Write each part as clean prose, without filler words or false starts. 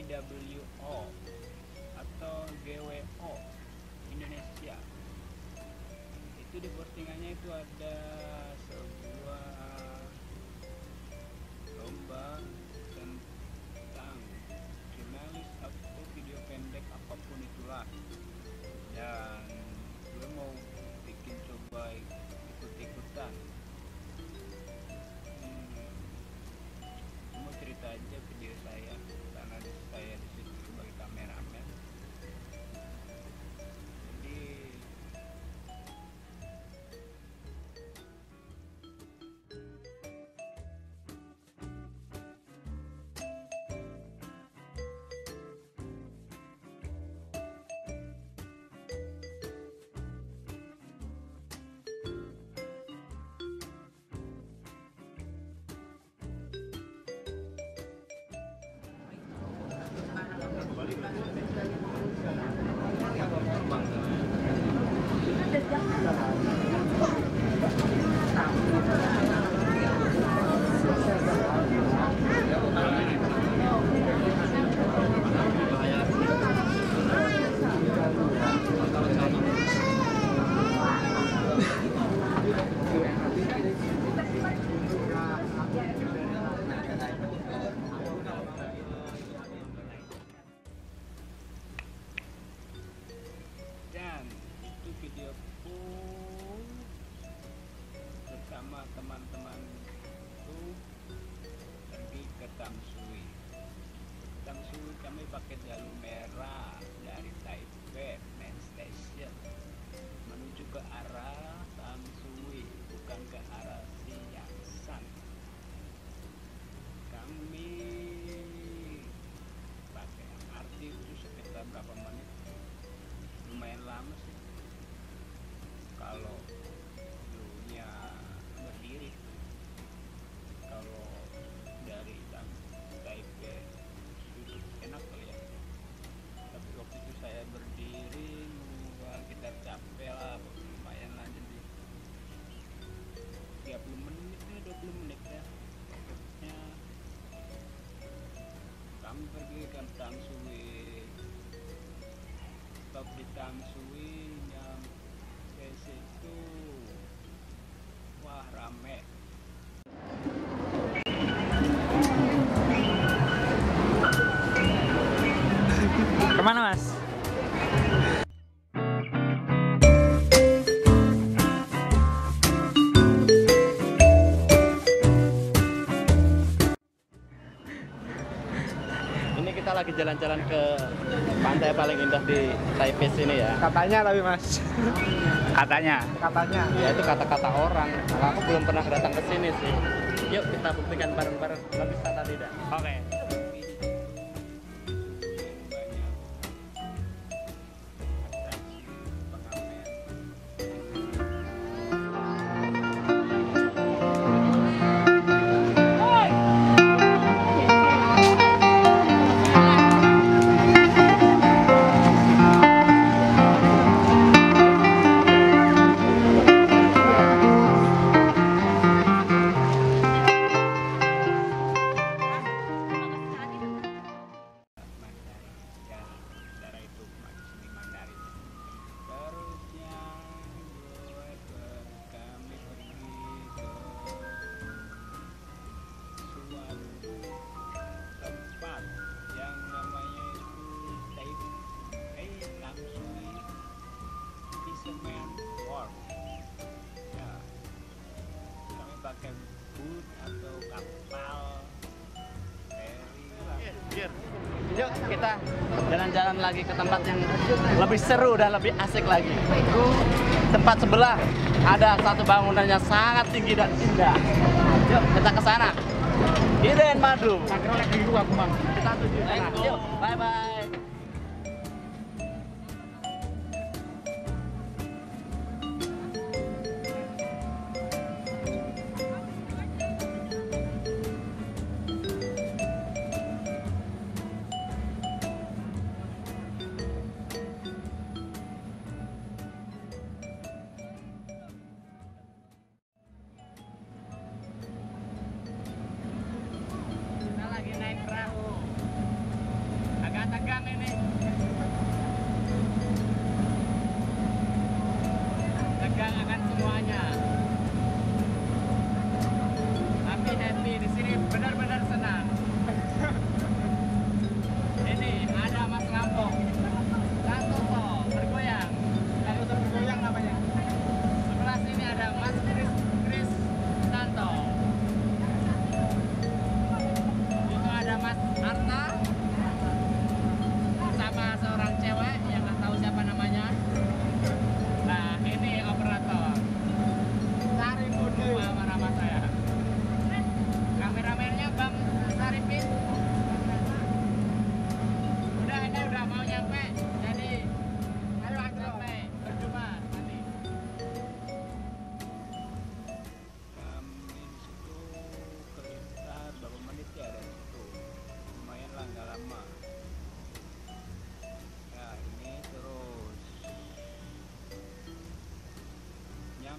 GWO atau GWO Indonesia. Itu di postingannya itu ada sebuah lomba tentang jurnalis atau video pendek apapun itulah, dan gue mau bikin coba ikut-ikutan. Mau cerita aja video saya karena saya di situ sebagai kameramen. Jadi videoku bersama teman-temanku pergi ke Tamsui. Tamsui kami pakai jalur merah dari Taipei Main Station menuju ke arah Tamsui, bukan ke arah Siangsan. Kami pakai MRT itu sekitar berapa menit, lumayan lama sih kalau dulunya berdiri. Kalau dari Taipei duduk enak kali ya, tapi waktu itu saya berdiri kita capek lah, lumayan lah, jadi 30 menit ya 20 menit ya pokoknya. Kami pergi ke Tamsui, stop di Tamsui, nyampe situ wah rame. Kemana mas? Ini kita lagi jalan-jalan ke pantai paling indah di Taipei sini ya. Katanya tapi mas. Katanya. Ya itu kata-kata orang. Kalau aku belum pernah datang ke sini sih. Yuk kita buktikan bareng-bareng. Lo bisa tadi dah. Oke. Pakai boot atau kapal feri. Yuk kita jalan-jalan lagi ke tempat yang lebih seru dan lebih asik lagi. Tempat sebelah ada satu bangunan yang sangat tinggi dan indah. Yuk kita ke sana. Iden Madu. Kita tuju sana. Yuk, bye bye.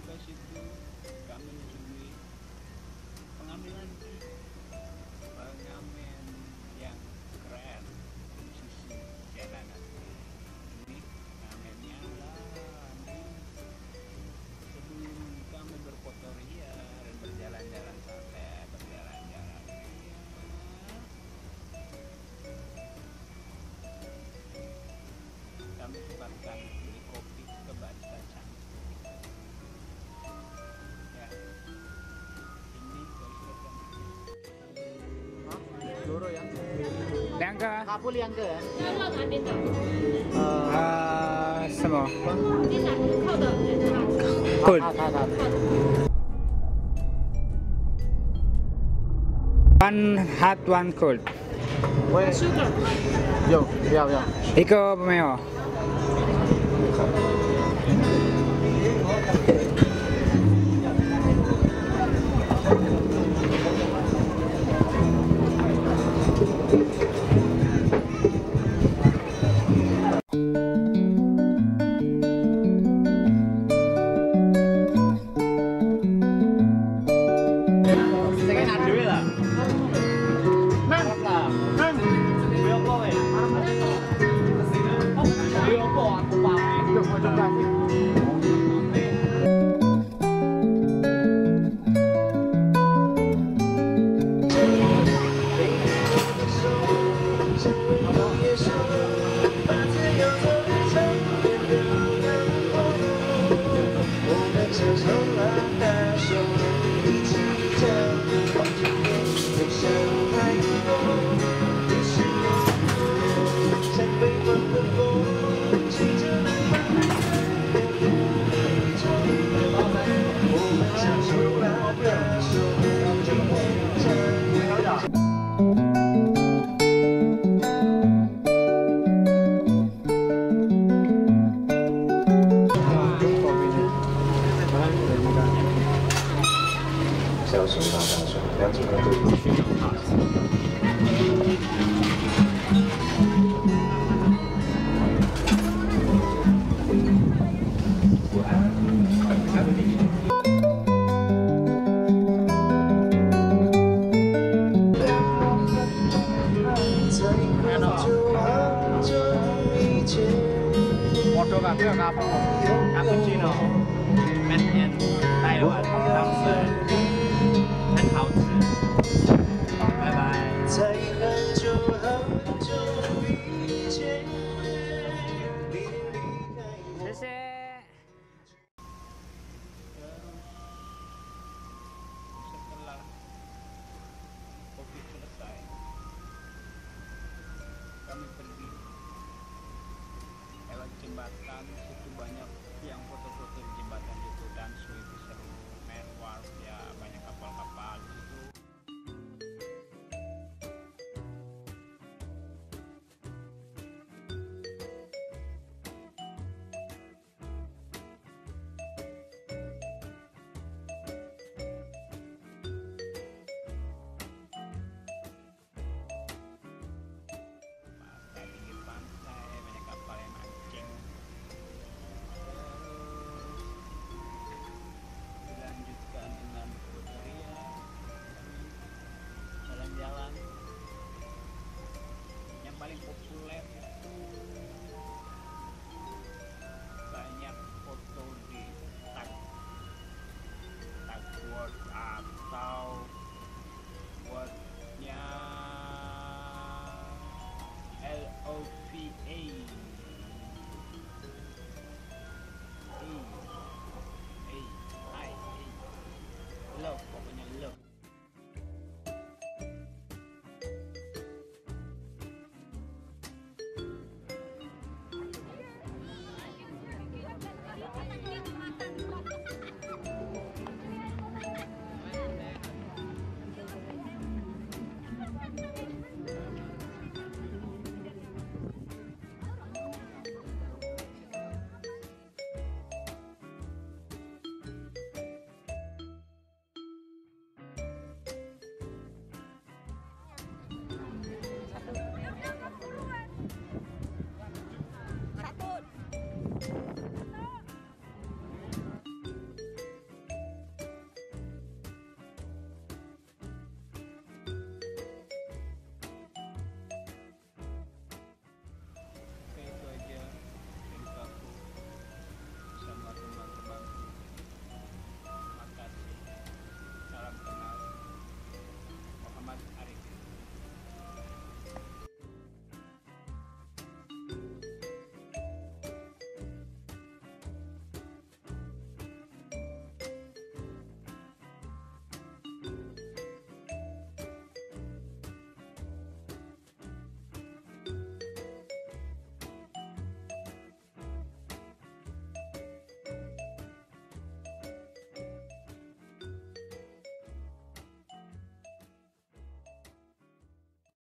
ke situ kami mencuri pengambilan pengamen yang keren di sisi jalanan. Ini ngamennya lah sebelum kami berfoto ria dan berjalan-jalan santai, berjalan-jalan ria, kami sempatkan beli kopi ke barista cantik. Ya, ini barista cantik. Loro ya. Yang ke Kapul yang ke ya. 要到哪边走？ 什么你哪个靠的？ ？Cool. 他。 One hot, one cold. Sugar。 Yo, 不要。 Iko pemeo. Saya nak duit lah. Nang. Duit apa weh? Duit apa aku pakai? Duit apa sih? Motor kabeh kapal. Cappuccino. Made in Taiwan. 好吃。很好吃。拜拜。 在很久很久以前，你离开我。 谢谢。 Setelah kopi selesai, kami pergi lewat jembatan. Situ banyak yang foto-foto di jembatan itu, dan itu seru, main wharf ya, banyak kapal-kapal.